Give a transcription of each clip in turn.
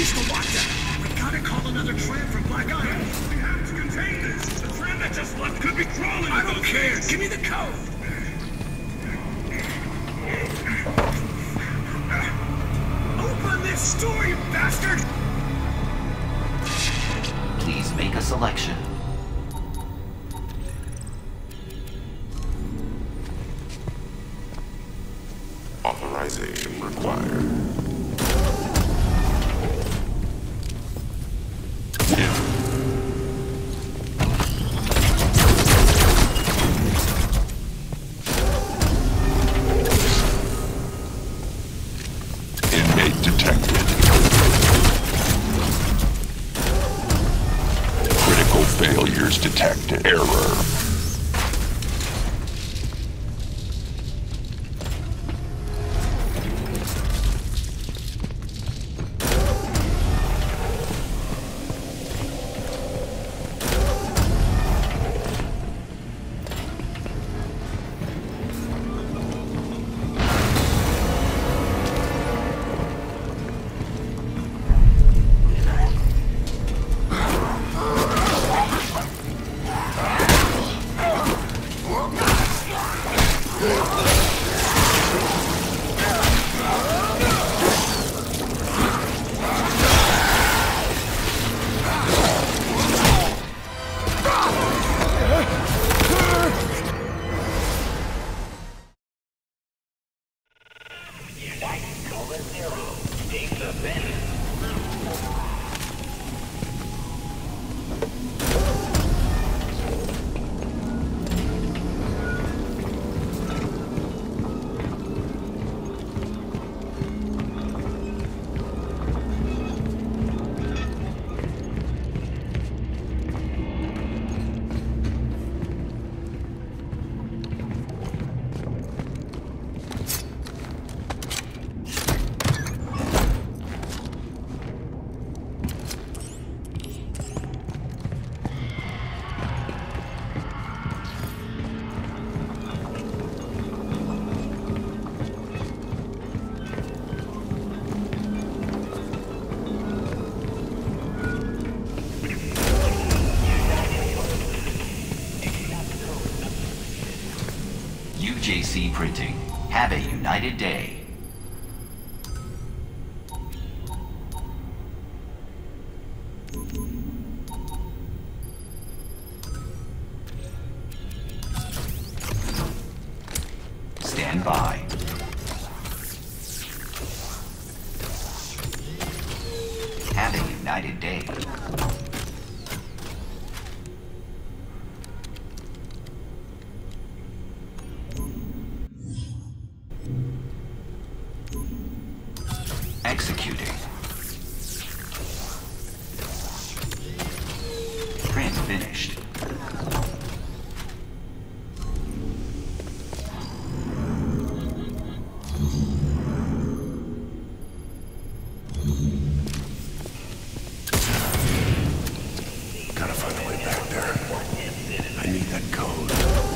Unleash the lockdown! We gotta call another tram from Black Island! We have to contain this! The tram that just left could be crawling! I don't care! Give me the code! Open this door, you bastard! Please make a selection. Authorization required. Inmate detected. Critical failures detected. Error. UJC Printing. Have a united day. Stand by. Have a united day. Executing. Print finished. Gotta find a way back there. I need that code.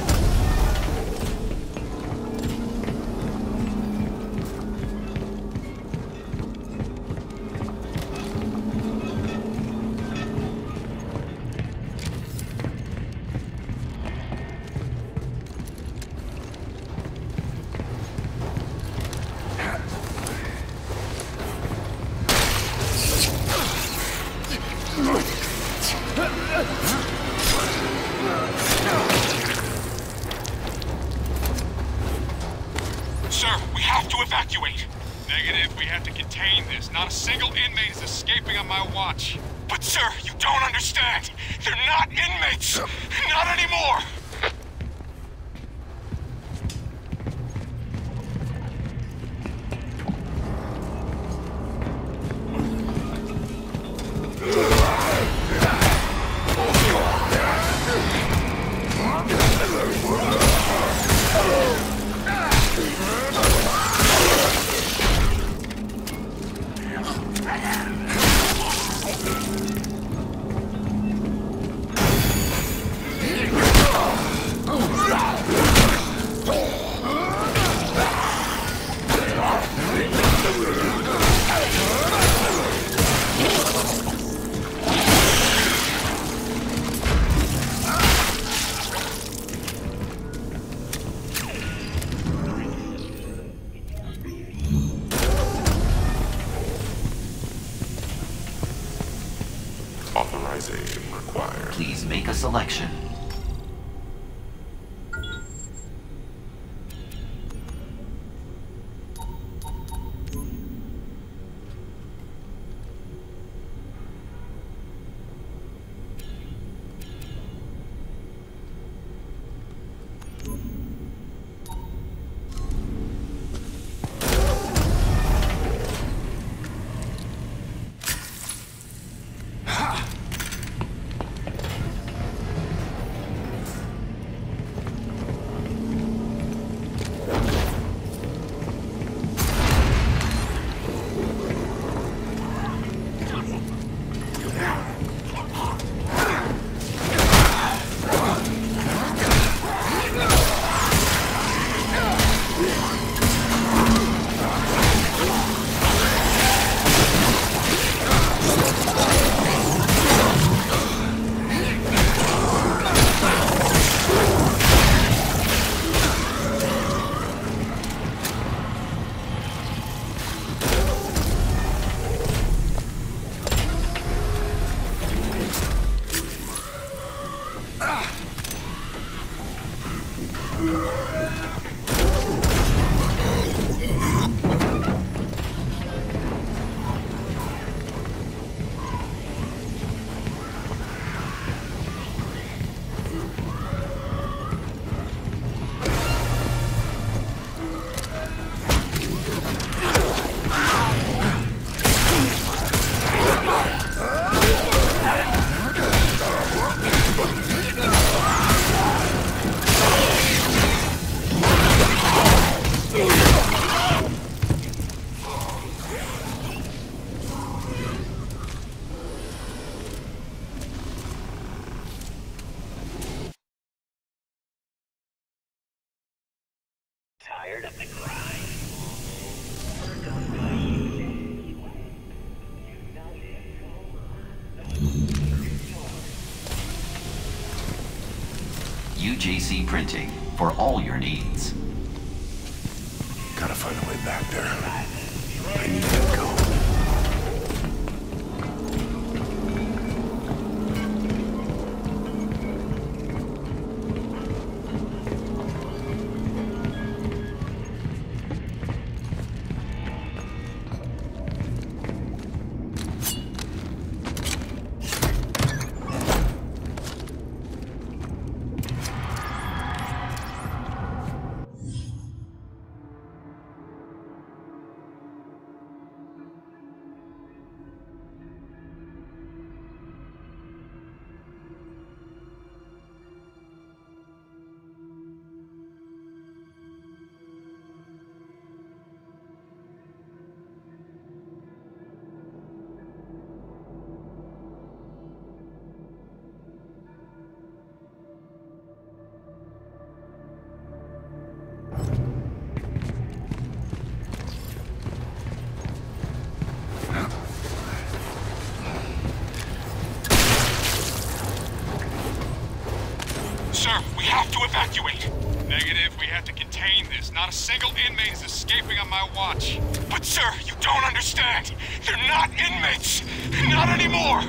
Sir, we have to evacuate. Negative, we have to contain this. Not a single inmate is escaping on my watch. But sir, you don't understand. They're not inmates. Not anymore. Authorization required. Please make a selection. Tired of the grind. UJC Printing for all your needs. Gotta find a way back there. I need to go. Sir, we have to evacuate. Negative, we have to contain this. Not a single inmate is escaping on my watch. But sir, you don't understand. They're not inmates. Not anymore.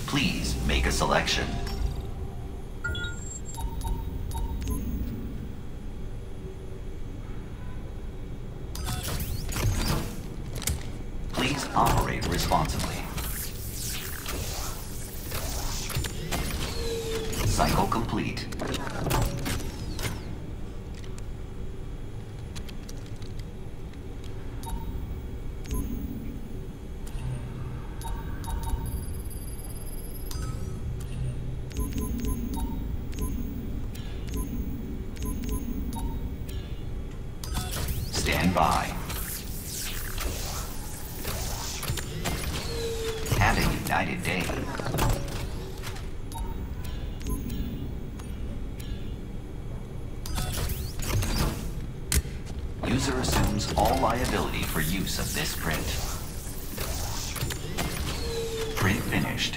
Please make a selection. Please operate responsibly. Cycle complete. Stand by. Have a united day. User assumes all liability for use of this print. Print finished.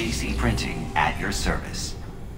AC Printing at your service.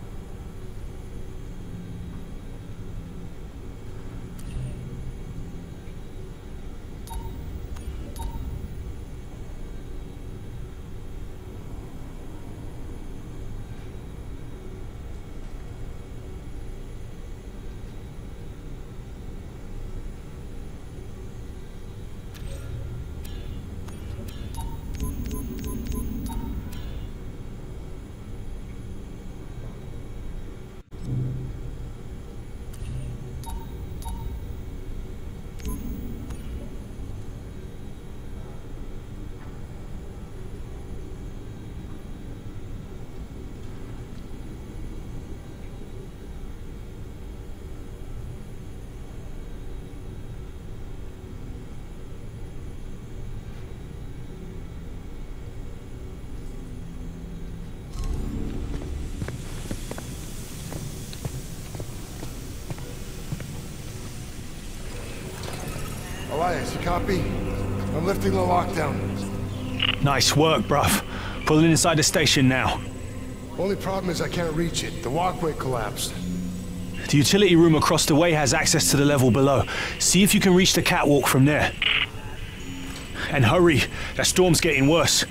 Elias, you copy? I'm lifting the lockdown. Nice work, bruv. Pulling inside the station now. Only problem is I can't reach it. The walkway collapsed. The utility room across the way has access to the level below. See if you can reach the catwalk from there. And hurry, that storm's getting worse.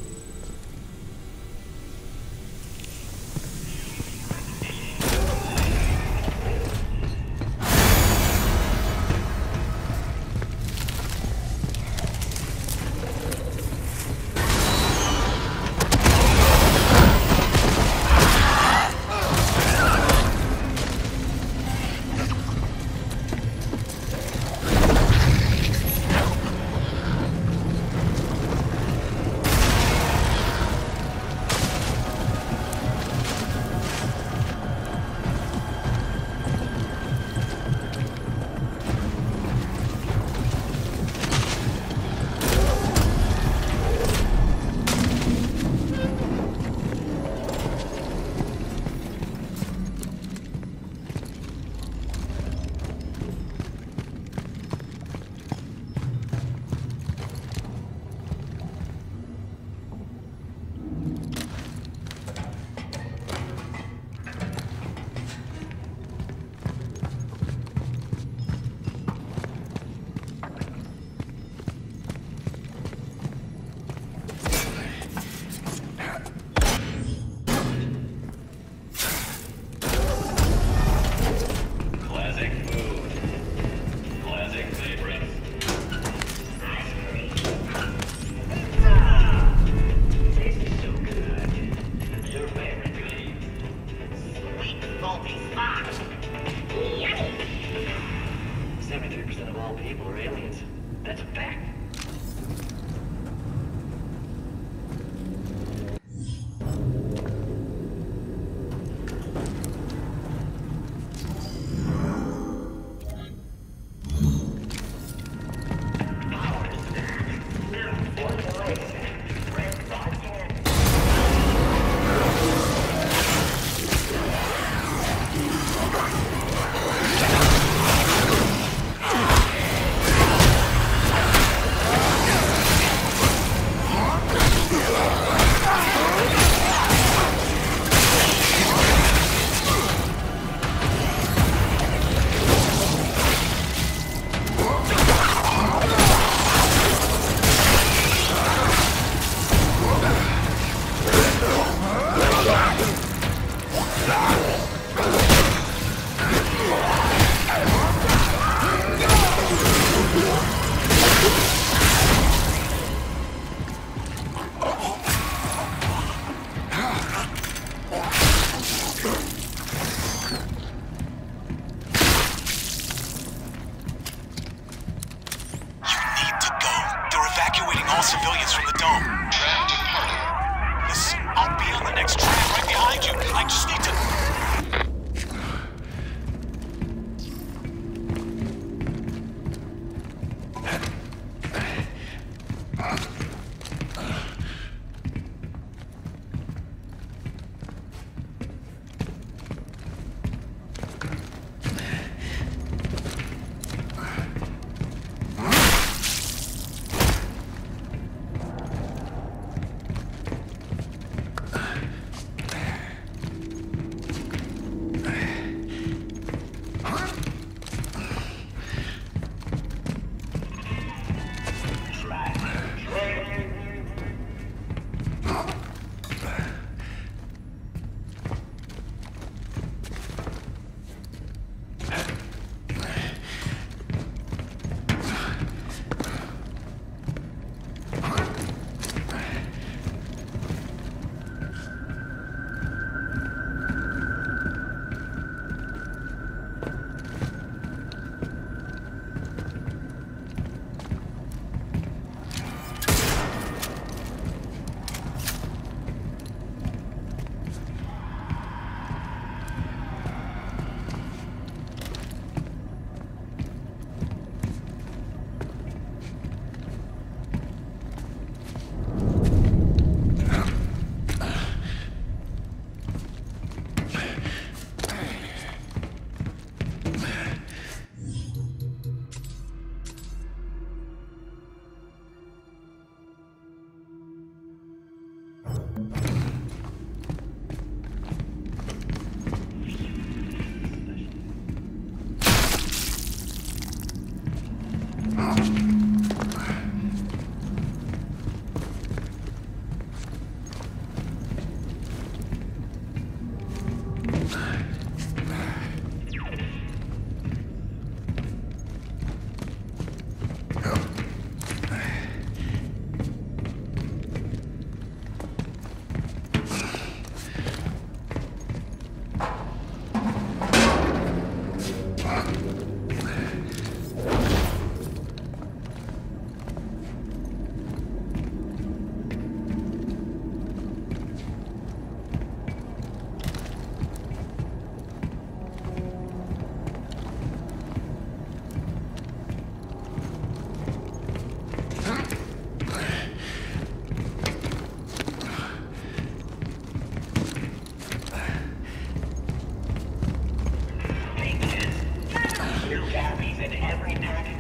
civilians from the dome. Tram departing. Listen, I'll be on the next tram right behind you. I just need to... chappies in every pack